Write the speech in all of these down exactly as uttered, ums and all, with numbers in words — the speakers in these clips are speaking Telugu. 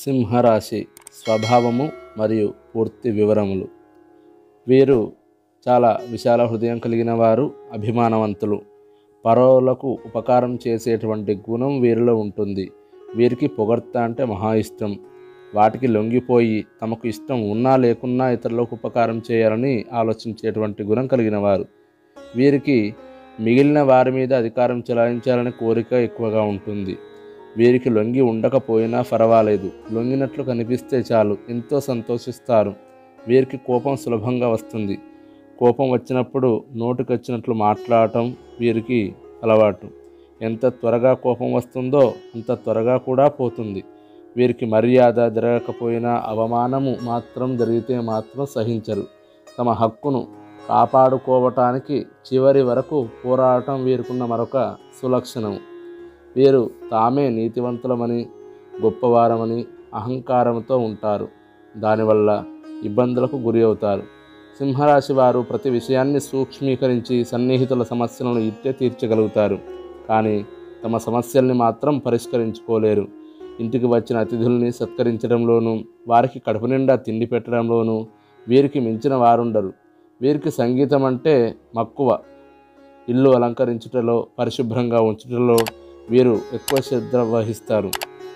సింహరాశి స్వభావము మరియు పూర్తి వివరములు. వీరు చాలా విశాల హృదయం కలిగిన వారు, అభిమానవంతులు. పరులకు ఉపకారం చేసేటువంటి గుణం వీరిలో ఉంటుంది. వీరికి పొగడ్త అంటే మహా ఇష్టం. వాటికి లొంగిపోయి తమకు ఇష్టం ఉన్నా లేకున్నా ఇతరులకు ఉపకారం చేయాలని ఆలోచించేటువంటి గుణం కలిగిన వారు. వీరికి మిగిలిన వారి మీద అధికారం చెలాయించాలనే కోరిక ఎక్కువగా ఉంటుంది. వీరికి లొంగి ఉండకపోయినా పర్వాలేదు, లొంగినట్లు కనిపిస్తే చాలు ఎంతో సంతోషిస్తారు. వీరికి కోపం సులభంగా వస్తుంది. కోపం వచ్చినప్పుడు నోటికొచ్చినట్లు మాట్లాడటం వీరికి అలవాటు. ఎంత త్వరగా కోపం వస్తుందో అంత త్వరగా కూడా పోతుంది. వీరికి మర్యాద జరగకపోయినా అవమానము మాత్రం జరిగితే మాత్రం సహించరు. తమ హక్కును కాపాడుకోవటానికి చివరి వరకు పోరాటం వీరికున్న మరొక సులక్షణం. వీరు తామే నీతివంతులమని, గొప్పవారమని అహంకారంతో ఉంటారు. దానివల్ల ఇబ్బందులకు గురి అవుతారు. సింహరాశి వారు ప్రతి విషయాన్ని సూక్ష్మీకరించి సన్నిహితుల సమస్యలను ఇట్టే తీర్చగలుగుతారు. కానీ తమ సమస్యల్ని మాత్రం పరిష్కరించుకోలేరు. ఇంటికి వచ్చిన అతిథుల్ని సత్కరించడంలోనూ, వారికి కడుపు నిండా తిండి పెట్టడంలోనూ వీరికి మించిన వారుండరు. వీరికి సంగీతం అంటే మక్కువ. ఇల్లు అలంకరించుటలో, పరిశుభ్రంగా ఉంచుటలో వీరు ఎక్కువ శ్రద్ధ వహిస్తారు.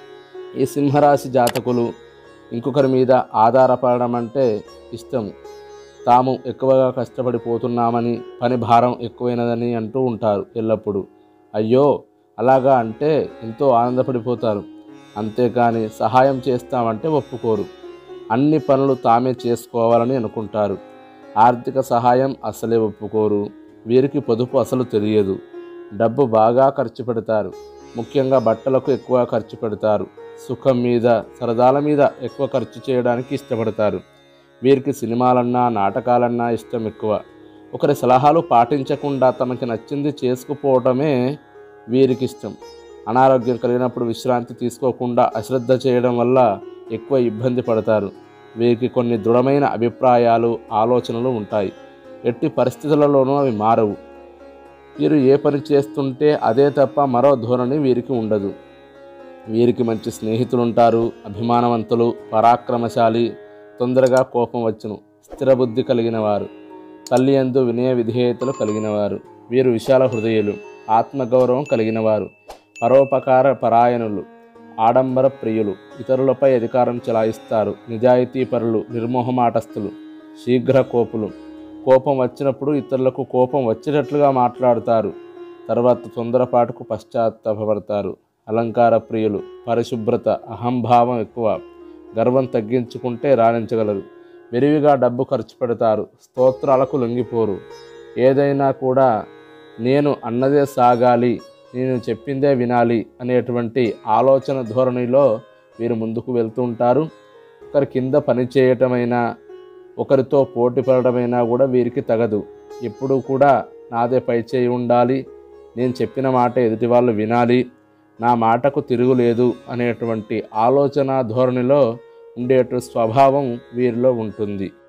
ఈ సింహరాశి జాతకులు ఇంకొకరి మీద ఆధారపడడం అంటే ఇష్టము. తాము ఎక్కువగా కష్టపడిపోతున్నామని, పని భారం ఎక్కువైనదని అంటూ ఉంటారు ఎల్లప్పుడూ. అయ్యో అలాగా అంటే ఎంతో ఆనందపడిపోతారు. అంతేకాని సహాయం చేస్తామంటే ఒప్పుకోరు. అన్ని పనులు తామే చేసుకోవాలని అనుకుంటారు. ఆర్థిక సహాయం అసలే ఒప్పుకోరు. వీరికి పొదుపు అసలు తెలియదు. డబ్బు బాగా ఖర్చు పెడతారు. ముఖ్యంగా బట్టలకు ఎక్కువ ఖర్చు పెడతారు. సుఖం మీద, సరదాల మీద ఎక్కువ ఖర్చు చేయడానికి ఇష్టపడతారు. వీరికి సినిమాలన్నా, నాటకాలన్నా ఇష్టం ఎక్కువ. ఒకరి సలహాలు పాటించకుండా తమకి నచ్చింది చేసుకుపోవటమే వీరికి ఇష్టం. అనారోగ్యం కలిగినప్పుడు విశ్రాంతి తీసుకోకుండా అశ్రద్ధ చేయడం వల్ల ఎక్కువ ఇబ్బంది పడతారు. వీరికి కొన్ని దృఢమైన అభిప్రాయాలు, ఆలోచనలు ఉంటాయి. ఎట్టి పరిస్థితులలోనూ అవి మారవు. వీరు ఏ పని చేస్తుంటే అదే తప్ప మరో ధోరణి వీరికి ఉండదు. వీరికి మంచి స్నేహితులు ఉంటారు. అభిమానవంతులు, పరాక్రమశాలి, తొందరగా కోపం వచ్చును, స్థిరబుద్ధి కలిగిన వారు, తల్లి యందు వినయ విధేయతలు కలిగిన వారు. వీరు విశాల హృదయులు, ఆత్మగౌరవం కలిగిన వారు, పరోపకార పరాయణులు, ఆడంబర ప్రియులు, ఇతరులపై అధికారం చెలాయిస్తారు. నిజాయితీపరులు, నిర్మోహమాటస్థులు, శీఘ్ర కోపులు. కోపం వచ్చినప్పుడు ఇతరులకు కోపం వచ్చేటట్లుగా మాట్లాడుతారు. తర్వాత తొందరపాటుకు పశ్చాత్తాపడతారు. అలంకార ప్రియులు, పరిశుభ్రత, అహంభావం ఎక్కువ. గర్వం తగ్గించుకుంటే రాణించగలరు. విరివిగా డబ్బు ఖర్చు పెడతారు. స్తోత్రాలకు లొంగిపోరు. ఏదైనా కూడా నేను అన్నదే సాగాలి, నేను చెప్పిందే వినాలి అనేటువంటి ఆలోచన ధోరణిలో వీరు ముందుకు వెళ్తూ ఉంటారు. ఒకరి కింద పని చేయటమైనా, ఒకరితో పోటీ పడటమైనా కూడా వీరికి తగదు. ఎప్పుడూ కూడా నాదే పై చేయి ఉండాలి, నేను చెప్పిన మాట ఎదుటి వాళ్ళు వినాలి, నా మాటకు తిరుగులేదు అనేటువంటి ఆలోచన ధోరణిలో ఉండేటువంటి స్వభావం వీరిలో ఉంటుంది.